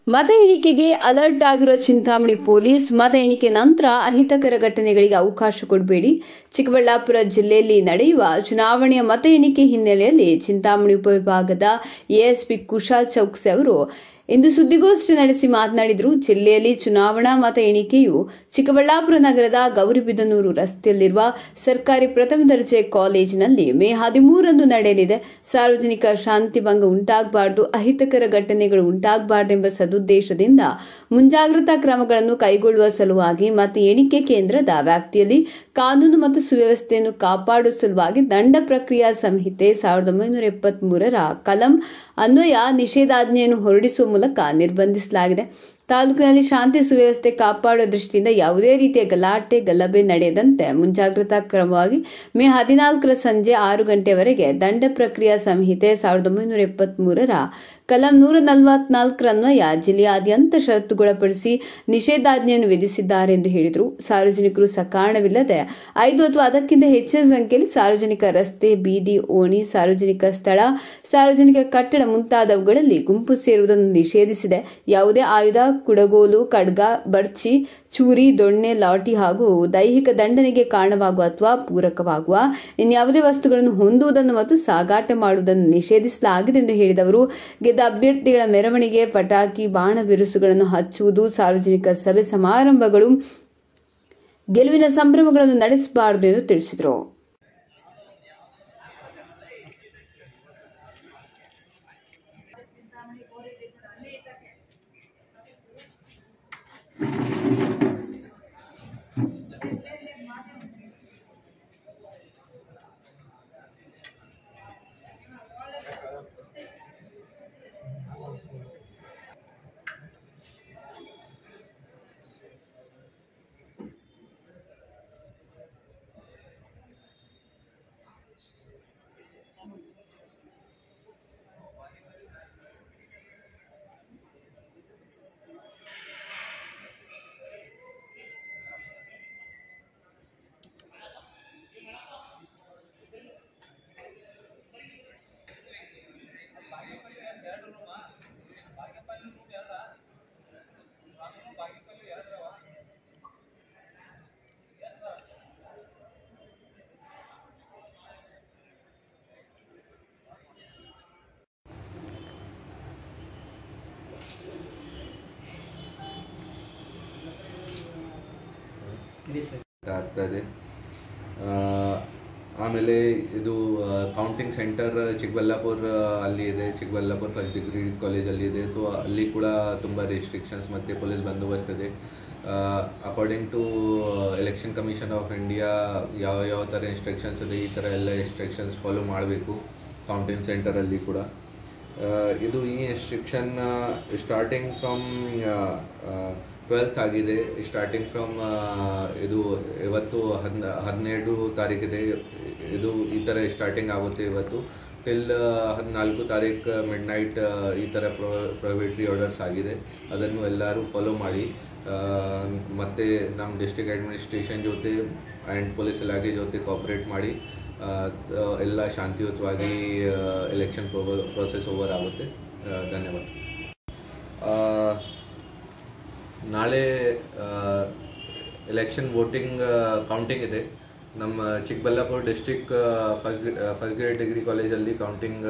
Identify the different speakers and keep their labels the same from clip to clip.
Speaker 1: ಮತ ಎಣಿಕೆಗೆ ಅಲರ್ಟ್ ಆಗಿರುವ ಚಿಂತಾಮಣಿ ಪೊಲೀಸ್ ಮತ ಎಣಿಕೆ ನಂತರ ಅಹಿತಕರ ಘಟನೆಗಳಿಗೆ ಅವಕಾಶ ಕೊಡಬೇಡಿ. ಚಿಕ್ಕಬಳ್ಳಾಪುರ ಜಿಲ್ಲೆಯಲ್ಲಿ ನಡೆಯುವ ಚುನಾವಣೆಯ ಮತ ಎಣಿಕೆ ಹಿನ್ನೆಲೆಯಲ್ಲಿ ಚಿಂತಾಮಣಿ ಉಪವಿಭಾಗದ ಎಎಸ್ಪಿ ಕುಶಾಲ್ ಚೌಕ್ಸಿ ಅವರು ಇಂದು ಸುದ್ದಿಗೋಷ್ಠಿ ನಡೆಸಿ ಮಾತನಾಡಿದರು. ಜಿಲ್ಲೆಯಲ್ಲಿ ಚುನಾವಣಾ ಮತ ಎಣಿಕೆಯು ಚಿಕ್ಕಬಳ್ಳಾಪುರ ನಗರದ ಗೌರಿಬಿದನೂರು ರಸ್ತೆಯಲ್ಲಿರುವ ಸರ್ಕಾರಿ ಪ್ರಥಮ ದರ್ಜೆ ಕಾಲೇಜಿನಲ್ಲಿ ಮೇ 13ರಂದು ನಡೆಯಲಿದೆ. ಸಾರ್ವಜನಿಕ ಶಾಂತಿ ಭಂಗ ಉಂಟಾಗಬಾರದು, ಅಹಿತಕರ ಘಟನೆಗಳು ಉಂಟಾಗಬಾರದೆಂಬ ಸದುದ್ದೇಶದಿಂದ ಮುಂಜಾಗ್ರತಾ ಕ್ರಮಗಳನ್ನು ಕೈಗೊಳ್ಳುವ ಸಲುವಾಗಿ ಮತ ಎಣಿಕೆ ಕೇಂದ್ರದ ವ್ಯಾಪ್ತಿಯಲ್ಲಿ ಕಾನೂನು ಮತ್ತು ಸುವ್ಯವಸ್ಥೆಯನ್ನು ಕಾಪಾಡುವ ಸಲುವಾಗಿ ದಂಡ ಪ್ರಕ್ರಿಯಾ ಸಂಹಿತೆ 1973ರ ಕಲಂ ಅನ್ವಯ ನಿಷೇಧಾಜ್ಞೆಯನ್ನು ಹೊರಡಿಸುವ ಮೂಲಕ ನಿರ್ಬಂಧಿಸಲಾಗಿದೆ. ತಾಲೂಕಿನಲ್ಲಿ ಶಾಂತಿ ಸುವ್ಯವಸ್ಥೆ ಕಾಪಾಡುವ ದೃಷ್ಟಿಯಿಂದ ಯಾವುದೇ ರೀತಿಯ ಗಲಾಟೆ ಗಲಭೆ ನಡೆಯದಂತೆ ಮುಂಜಾಗ್ರತಾ ಕ್ರಮವಾಗಿ ಮೇ 14ರ ಸಂಜೆ 6 ಗಂಟೆವರೆಗೆ ದಂಡ ಪ್ರಕ್ರಿಯಾ ಸಂಹಿತೆ 1973ರ ಕಲಂ 144 ಅನ್ವಯ ಜಿಲ್ಲೆಯಾದ್ಯಂತ ಷರತ್ತುಗೊಳಪಡಿಸಿ ನಿಷೇಧಾಜ್ಞೆಯನ್ನು ವಿಧಿಸಿದ್ದಾರೆ ಎಂದು ಹೇಳಿದರು. ಸಾರ್ವಜನಿಕರು ಸಕಾರಣವಿಲ್ಲದೆ 5 ಅಥವಾ ಅದಕ್ಕಿಂತ ಹೆಚ್ಚಿನ ಸಂಖ್ಯೆಯಲ್ಲಿ ಸಾರ್ವಜನಿಕ ರಸ್ತೆ, ಬೀದಿ, ಓಣಿ, ಸಾರ್ವಜನಿಕ ಸ್ಥಳ, ಸಾರ್ವಜನಿಕ ಕಟ್ಟಡ ಮುಂತಾದವುಗಳಲ್ಲಿ ಗುಂಪು ಸೇರುವುದನ್ನು ನಿಷೇಧಿಸಿದೆ. ಯಾವುದೇ ಆಯುಧ, ಕುಡಗೋಲು, ಖಡ್ಗ, ಬರ್ಚಿ, ಚೂರಿ, ದೊಣ್ಣೆ, ಲಾಠಿ ಹಾಗೂ ದೈಹಿಕ ದಂಡನೆಗೆ ಕಾರಣವಾಗುವ ಅಥವಾ ಪೂರಕವಾಗುವ ಇನ್ಯಾವುದೇ ವಸ್ತುಗಳನ್ನು ಹೊಂದುವುದನ್ನು ಮತ್ತು ಸಾಗಾಟ ಮಾಡುವುದನ್ನು ನಿಷೇಧಿಸಲಾಗಿದೆ ಎಂದು ಹೇಳಿದವರು. ಗೆದ್ದ ಅಭ್ಯರ್ಥಿಗಳ ಮೆರವಣಿಗೆ, ಪಟಾಕಿ, ಬಾಣ ಬಿರುಸುಗಳನ್ನು ಹಚ್ಚುವುದು, ಸಾರ್ವಜನಿಕ ಸಭೆ ಸಮಾರಂಭಗಳು, ಗೆಲುವಿನ ಸಂಭ್ರಮಗಳನ್ನು ನಡೆಸಬಾರದು ಎಂದು ತಿಳಿಸಿದರು.
Speaker 2: ಆಗ್ತದೆ. ಆಮೇಲೆ ಇದು ಕೌಂಟಿಂಗ್ ಸೆಂಟರ್ ಚಿಕ್ಕಬಳ್ಳಾಪುರ ಅಲ್ಲಿ ಇದೆ, ಚಿಕ್ಕಬಳ್ಳಾಪುರ ಫಸ್ಟ್ ಡಿಗ್ರಿ ಕಾಲೇಜಲ್ಲಿ ಇದೆ. ಸೊ ಅಲ್ಲಿ ಕೂಡ ತುಂಬ ರಿಸ್ಟ್ರಿಕ್ಷನ್ಸ್ ಮತ್ತು ಪೊಲೀಸ್ ಬಂದೋಬಸ್ತ್ ಇದೆ. According to election commission of India ಯಾವ ಥರ ಇನ್ಸ್ಟ್ರಕ್ಷನ್ಸ್ ಇದೆ, ಈ ಥರ ಎಲ್ಲ ಇನ್ಸ್ಟ್ರಕ್ಷನ್ಸ್ ಫಾಲೋ ಮಾಡಬೇಕು ಕೌಂಟಿಂಗ್ ಸೆಂಟರಲ್ಲಿ ಕೂಡ. ಇದು ಈ ಇನ್ಸ್ಟ್ರಕ್ಷನ್ ಸ್ಟಾರ್ಟಿಂಗ್ ಫ್ರಮ್ 12th ಆಗಿದೆ. ಸ್ಟಾರ್ಟಿಂಗ್ ಫ್ರಮ್ ಇದು ಇವತ್ತು 12 ತಾರೀಕಿದೆ. ಇದು ಈ ಥರ ಸ್ಟಾರ್ಟಿಂಗ್ ಆಗುತ್ತೆ ಇವತ್ತು ಟಿಲ್ 14 ತಾರೀಕು ಮಿಡ್ ನೈಟ್ ಈ ಥರ ಪ್ರೊಹಿಬಿಟರಿ ಆರ್ಡರ್ಸ್ ಆಗಿದೆ. ಅದನ್ನು ಎಲ್ಲರೂ ಫಾಲೋ ಮಾಡಿ ಮತ್ತು ನಮ್ಮ ಡಿಸ್ಟ್ರಿಕ್ಟ್ ಅಡ್ಮಿನಿಸ್ಟ್ರೇಷನ್ ಜೊತೆ ಆ್ಯಂಡ್ ಪೊಲೀಸ್ ಇಲಾಖೆ ಜೊತೆ ಕೋಆಪ್ರೇಟ್ ಮಾಡಿ ಎಲ್ಲ ಶಾಂತಿಯುತವಾಗಿ ಎಲೆಕ್ಷನ್ ಪ್ರೋಸೆಸ್ ಓವರ್ ಆಗುತ್ತೆ. ಧನ್ಯವಾದ. ನಾಳೆ ಎಲೆಕ್ಷನ್ ವೋಟಿಂಗ್ ಕೌಂಟಿಂಗ್ ಇದೆ. ನಮ್ಮ Chikkaballapur district first grade degree ಕಾಲೇಜಲ್ಲಿ ಕೌಂಟಿಂಗ್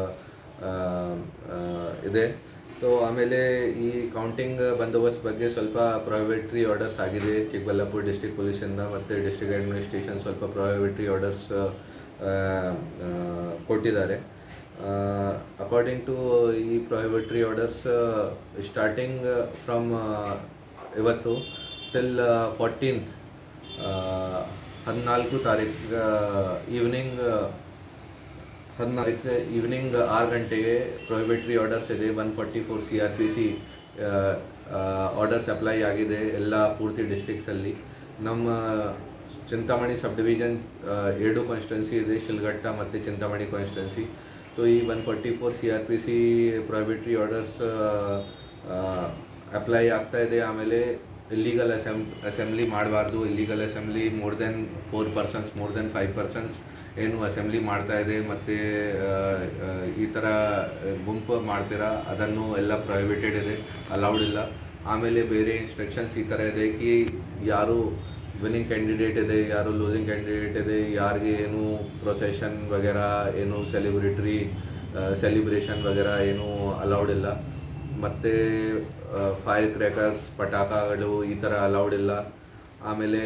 Speaker 2: ಇದೆ. ಸೊ ಆಮೇಲೆ ಈ ಕೌಂಟಿಂಗ್ ಬಂದೋಬಸ್ತ್ ಬಗ್ಗೆ ಸ್ವಲ್ಪ ಪ್ರೊಹಿಬಿಟರಿ ಆರ್ಡರ್ಸ್ ಆಗಿದೆ ಚಿಕ್ಕಬಳ್ಳಾಪುರ ಡಿಸ್ಟ್ರಿಕ್ಟ್ ಪೊಲೀಸಿಂದ ಮತ್ತು ಡಿಸ್ಟ್ರಿಕ್ಟ್ ಅಡ್ಮಿನಿಸ್ಟ್ರೇಷನ್ ಸ್ವಲ್ಪ ಪ್ರೊಹಿಬಿಟರಿ ಆರ್ಡರ್ಸ್ ಕೊಟ್ಟಿದ್ದಾರೆ. ಅಕಾರ್ಡಿಂಗ್ ಟು ಈ ಪ್ರೊಹಿಬಿಟರಿ ಆರ್ಡರ್ಸ್ ಸ್ಟಾರ್ಟಿಂಗ್ ಫ್ರಮ್ ಇವತ್ತು ಟಿಲ್ 14th 14 ತಾರೀಕು ಈವ್ನಿಂಗ್ 6 ಗಂಟೆಗೆ ಪ್ರೊಹಿಬಿಟರಿ ಆರ್ಡರ್ಸ್ ಇದೆ. 144 CRPC ಆರ್ಡರ್ಸ್ ಅಪ್ಲೈ ಆಗಿದೆ ಎಲ್ಲ ಪೂರ್ತಿ ಡಿಸ್ಟ್ರಿಕ್ಸಲ್ಲಿ. ನಮ್ಮ ಚಿಂತಾಮಣಿ ಸಬ್ ಡಿವಿಷನ್ 2 ಕಾನ್ಸ್ಟಿಟ್ಯೂನ್ಸಿ ಇದೆ, ಶಿಲ್ಘಟ್ಟ ಮತ್ತು ಚಿಂತಾಮಣಿ ಕಾನ್ಸ್ಟಿಟ್ಯೂನ್ಸಿ. ಸೊ ಈ 144 CRPC ಪ್ರೊಹಿಬಿಟರಿ ಆರ್ಡರ್ಸ್ ಅಪ್ಲೈ ಆಗ್ತಾ ಇದೆ. ಆಮೇಲೆ ಇಲ್ಲಿಗಲ್ ಅಸೆಂಬ್ಲಿ ಮಾಡಬಾರ್ದು. Illegal assembly more than 4 persons, more than 5 persons ಏನು ಅಸೆಂಬ್ಲಿ ಮಾಡ್ತಾ ಇದೆ ಮತ್ತು ಈ ಥರ ಗುಂಪು ಮಾಡ್ತೀರಾ ಅದನ್ನು ಎಲ್ಲ ಪ್ರೊಹಿಬಿಟೆಡ್ ಇದೆ, ಅಲೌಡ್ ಇಲ್ಲ. ಆಮೇಲೆ ಬೇರೆ ಇನ್ಸ್ಟ್ರಕ್ಷನ್ಸ್ ಈ ಥರ ಇದೆ ಕಿ ಯಾರು ವಿನ್ನಿಂಗ್ ಕ್ಯಾಂಡಿಡೇಟ್ ಇದೆ, ಯಾರು ಲೂಸಿಂಗ್ ಕ್ಯಾಂಡಿಡೇಟ್ ಇದೆ, ಯಾರಿಗೆ ಏನು ಪ್ರೊಸೆಷನ್ ವಗೇರ ಏನು ಸೆಲಿಬ್ರೇಷನ್ ವಗೇರ ಏನು ಅಲೌಡ್ ಇಲ್ಲ. ಮತ್ತು ಫೈರ್ ಕ್ರ್ಯಾಕರ್ಸ್, ಪಟಾಕಗಳು ಈ ಥರ ಅಲೌಡ್ ಇಲ್ಲ. ಆಮೇಲೆ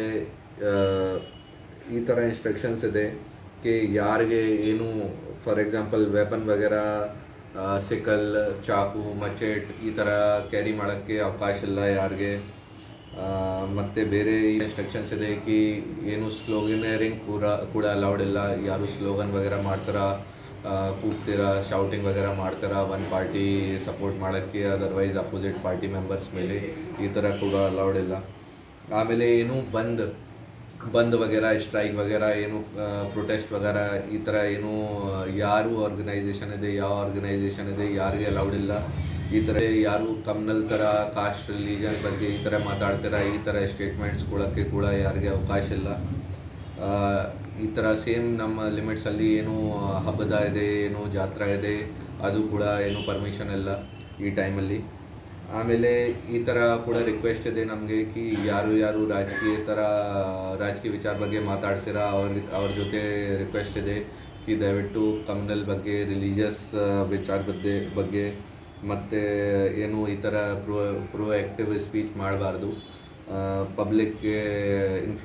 Speaker 2: ಈ ಥರ ಇನ್ಸ್ಟ್ರಕ್ಷನ್ಸ್ ಇದೆ कि ಯಾರಿಗೆ ಏನು ಫಾರ್ ಎಕ್ಸಾಂಪಲ್ ವೆಪನ್ ವಗೇರ ಸಿಕಲ್, ಚಾಕು, ಮಚೆಟ್ ಈ ಥರ ಕ್ಯಾರಿ ಮಾಡೋಕ್ಕೆ ಅವಕಾಶ ಇಲ್ಲ ಯಾರಿಗೆ. ಮತ್ತು ಬೇರೆ ಇನ್ಸ್ಟ್ರಕ್ಷನ್ಸ್ ಇದೆ ಕಿ ಏನು ಸ್ಲೋಗನರಿಂಗ್ ಕೂಡ ಅಲೌಡ್ ಇಲ್ಲ. ಯಾರು ಸ್ಲೋಗನ್ ವಗೇರ ಮಾಡ್ತಾರ, ಕೂಗ್ತೀರಾ, ಶೌಟಿಂಗ್ ವಗೇರ ಮಾಡ್ತಾರ ಒಂದು ಪಾರ್ಟಿ ಸಪೋರ್ಟ್ ಮಾಡೋಕ್ಕೆ, ಅದರ್ವೈಸ್ ಅಪೋಸಿಟ್ ಪಾರ್ಟಿ ಮೆಂಬರ್ಸ್ ಮೇಲೆ ಈ ಥರ ಕೂಡ ಅಲೌಡ್ ಇಲ್ಲ. ಆಮೇಲೆ ಏನು ಬಂದ್ ವಗೇರ, ಸ್ಟ್ರೈಕ್ ವಗೇರ, ಏನು ಪ್ರೊಟೆಸ್ಟ್ ವಗೇರ ಈ ಥರ ಏನು ಯಾರು ಆರ್ಗನೈಸೇಷನ್ ಇದೆ, ಯಾವ ಆರ್ಗನೈಸೇಷನ್ ಇದೆ ಯಾರಿಗೆ ಅಲೌಡ್ ಇಲ್ಲ. ಈ ಥರ ಯಾರು ಕಮ್ನಲ್ ಥರ ಕಾಸ್ಟ್, ರಿಲಿಜನ್ ಬಗ್ಗೆ ಈ ಥರ ಮಾತಾಡ್ತೀರಾ, ಈ ಥರ ಸ್ಟೇಟ್ಮೆಂಟ್ಸ್ ಕೊಡೋಕ್ಕೆ ಕೂಡ ಯಾರಿಗೆ ಅವಕಾಶ ಇಲ್ಲ. ಈ ಥರ ಸೇಮ್ ನಮ್ಮ ಲಿಮಿಟ್ಸಲ್ಲಿ ಏನು ಹಬ್ಬದ ಇದೆ, ಏನು ಜಾತ್ರಾ ಇದೆ ಅದು ಕೂಡ ಏನು ಪರ್ಮಿಷನ್ ಇಲ್ಲ ಈ ಟೈಮಲ್ಲಿ. ಆಮೇಲೆ ಈ ಥರ ಕೂಡ ರಿಕ್ವೆಸ್ಟ್ ಇದೆ ನಮಗೆ ಕಿ ಯಾರು ರಾಜಕೀಯ ವಿಚಾರ ಬಗ್ಗೆ ಮಾತಾಡ್ತೀರಾ ಅವ್ರ ಜೊತೆ ರಿಕ್ವೆಸ್ಟ್ ಇದೆ ಕಿ ದಯವಿಟ್ಟು ಕಮ್ಯುನಲ್ ಬಗ್ಗೆ, ರಿಲಿಜಿಯಸ್ ವಿಚಾರ ಬಗ್ಗೆ ಮತ್ತು ಏನು ಈ ಥರ ಪ್ರೊ ಆ್ಯಕ್ಟಿವ್ ಸ್ಪೀಚ್ ಮಾಡಬಾರ್ದು. ಪಬ್ಲಿಕ್ಗೆ